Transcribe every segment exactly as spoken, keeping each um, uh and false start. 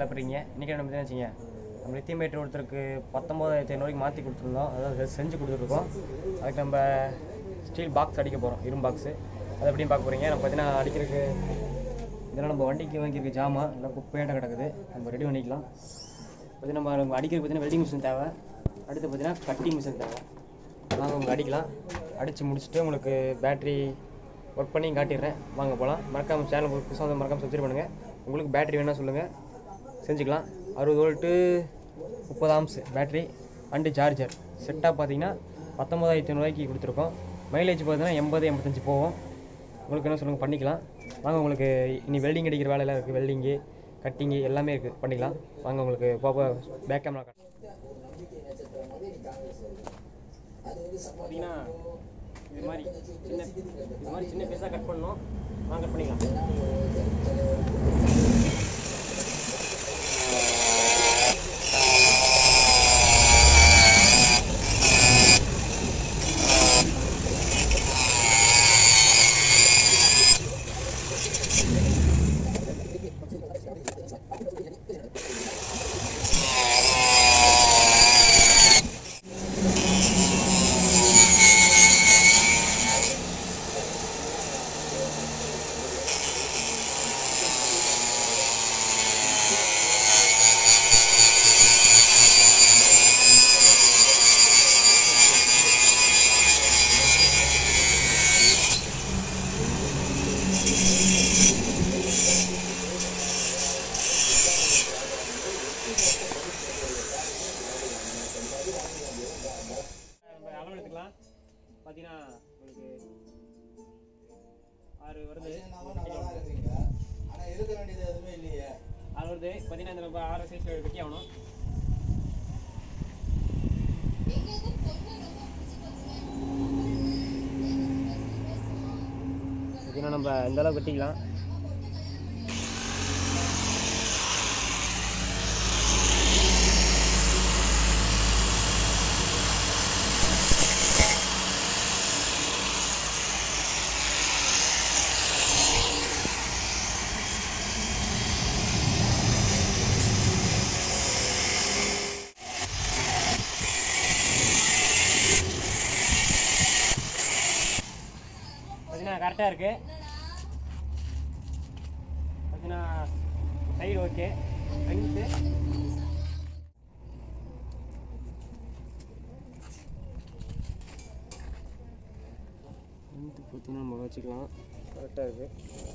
சில பேருங்க இன்றைக்கி என்ன பார்த்தீங்கன்னா வச்சுங்க நம்ம லித்தியம் பேட்டரி ஒருத்தருக்கு பத்தொம்போதாயிரத்தி ஐநூறுக்கு மாற்றி கொடுத்துருந்தோம், அதாவது செஞ்சு கொடுத்துருக்கோம். அதுக்கு நம்ம ஸ்டீல் பாக்ஸ் அடிக்க போகிறோம், இரும் பாக்ஸு. அதை எப்படின்னு பார்க்க போகிறீங்க. நம்ம பார்த்தீங்கன்னா அடிக்கிறதுக்கு இதெல்லாம் நம்ம வண்டிக்கு வாங்கியிருக்க ஜாமான் எல்லாம் குப்பையாட்ட கிடக்குது, நம்ம ரெடி பண்ணிக்கலாம். பார்த்திங்கன்னா நம்ம நம்ம அடிக்கிறதுக்கு பார்த்தீங்கன்னா வெல்டிங் மிஷின் தேவை, அடுத்து பார்த்தீங்கன்னா கட்டிங் மிஷின் தேவை. நாங்கள் உங்களுக்கு அடிக்கலாம். அடித்து முடிச்சுட்டு உங்களுக்கு பேட்ரி ஒர்க் பண்ணி காட்டிடுறேன், வாங்க போகலாம். மறக்காமல் சேனல் புதுசாக வந்து மறக்காமல் சப்ஸ்கிரைப் பண்ணுங்கள். உங்களுக்கு பேட்ரி வேணால் சொல்லுங்கள், செஞ்சுக்கலாம். அறுபது வோல்ட்டு முப்பது ஆம்ஸ் பேட்ரி அண்டு சார்ஜர் செட்டாக பார்த்தீங்கன்னா பத்தொம்பதாயிரத்தி ஐநூறுவாய்க்கு கொடுத்துருக்கோம். மைலேஜ் பார்த்தீங்கன்னா எண்பது எண்பத்தஞ்சு போகும். உங்களுக்கு என்ன சொல்லுங்கள், பண்ணிக்கலாம் வாங்க. உங்களுக்கு இனி வெல்டிங் அடிக்கிற வேலையெல்லாம் இருக்குது, வெல்டிங்கு கட்டிங்கு எல்லாமே இருக்குது, பண்ணிக்கலாம் வாங்க. உங்களுக்கு போக பேக் கேமரா காட்டுறேன். பார்த்தீங்கன்னா இது மாதிரி சின்ன இது மாதிரி சின்ன பீஸாக கட் பண்ணணும், வாங்க கட் பண்ணிக்கலாம். அளவு எடுத்துக்கலாம். பார்த்தீங்கன்னா உங்களுக்கு ஆறு வருது, இருக்க வேண்டியது எதுவுமே இல்லையே. ஆறு வருது. பார்த்தீங்கன்னா இந்த நம்ம ஆறு சைஸ் வெட்டி ஆகணும். பார்த்தீங்கன்னா நம்ம இந்த அளவு வெட்டிக்கலாம். கரெக்டாக இருக்குது. பார்த்தீங்கன்னா சைடு ஓகே, லென்த்து லென்த்து பார்த்தீங்கன்னா நம்ம வச்சுக்கலாம், கரெக்டாக இருக்குது.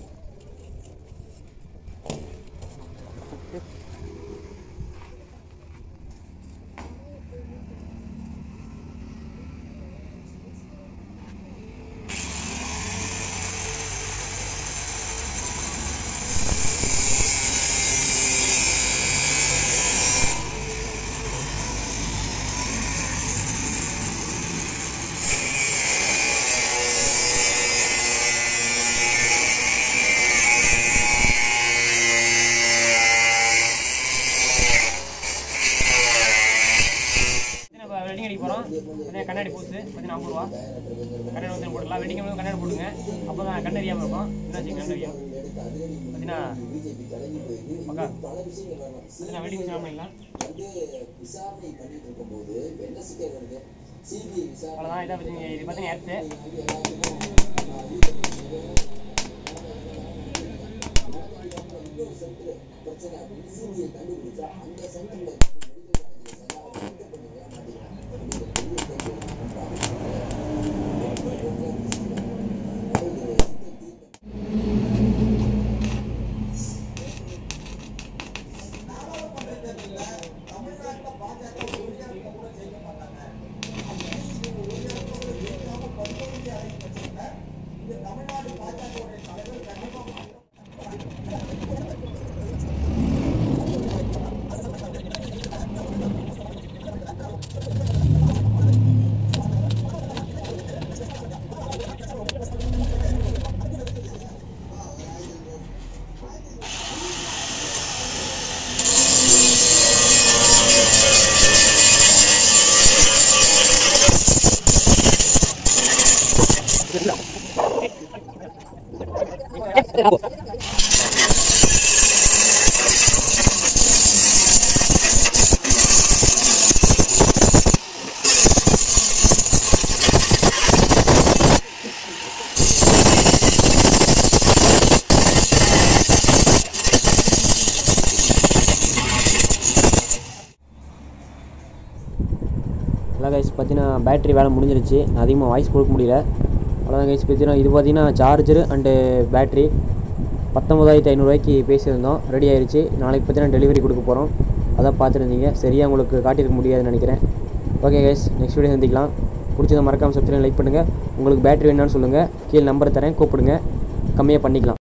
வெல்டிங் அடிக்க போகிறோம். பார்த்தீங்கன்னா கண்ணாடி பூசு பார்த்தீங்கன்னா ஐம்பது ரூபா, கண்ணாடி வந்து போட்டுக்கலாம். வெல்டிங் வந்து கண்ணாடி போட்டுங்க, அப்போ தான் கண்ணறியாமல் இருக்கும். என்னாச்சு கண்ணறியும் பார்த்தீங்கன்னா பக்கா. பார்த்தீங்கன்னா வெல்டிங் மிஷின் பண்ணிக்கலாம். அவ்வளோதான். இதை பார்த்தீங்க, இது பார்த்தீங்கன்னா எர்த்து. கைஸ் பார்த்தீங்கன்னா பேட்டரி வேலை முடிஞ்சிருச்சு. அதிகமாக வாய்ஸ் கொடுக்க முடியல. அவ்வளோதான் கைஸ். பார்த்தீங்கன்னா இது பார்த்தீங்கன்னா சார்ஜரு அண்டு பேட்ரி பத்தொம்பதாயிரத்தி ஐநூறுரூவாய்க்கு பேசியிருந்தோம். ரெடி ஆயிடுச்சு. நாளைக்கு பார்த்தீங்கன்னா டெலிவரி கொடுக்க போகிறோம். அதான் பார்த்துருந்தீங்க. சரியாக உங்களுக்கு காட்டியிருக்க முடியாதுன்னு நினைக்கிறேன். ஓகே கைஸ், நெக்ஸ்ட் வீடியோ சந்திக்கலாம். பிடிச்சதை மறக்காமல் சப்ஸ்கிரைப் லைக் பண்ணுங்கள். உங்களுக்கு பேட்டரி வேணும்னு சொல்லுங்கள். கீழே நம்பர் தரேன், கூப்பிடுங்க, கம்மியாக பண்ணிக்கலாம்.